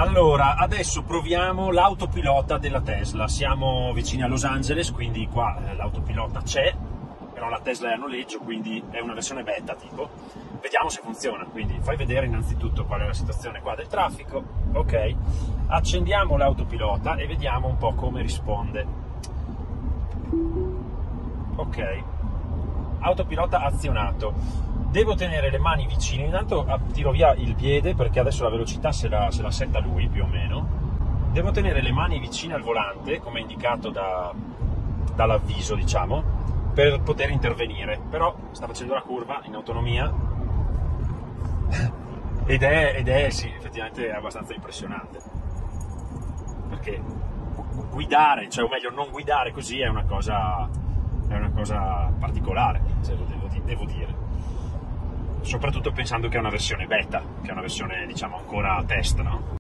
Allora, adesso proviamo l'autopilota della Tesla. Siamo vicini a Los Angeles, quindi qua l'autopilota c'è, però la Tesla è a noleggio, quindi è una versione beta tipo. Vediamo se funziona, quindi fai vedere innanzitutto qual è la situazione qua del traffico. Ok, accendiamo l'autopilota e vediamo un po' come risponde. Ok, autopilota azionato. Devo tenere le mani vicine, intanto tiro via il piede perché adesso la velocità se la setta lui più o meno. Devo tenere le mani vicine al volante, come indicato dall'avviso, diciamo, per poter intervenire. Però sta facendo la curva in autonomia ed è sì, effettivamente è abbastanza impressionante. Perché guidare, cioè o meglio non guidare così è una cosa particolare, devo dire. Soprattutto pensando che è una versione beta, che è una versione diciamo ancora a test, no?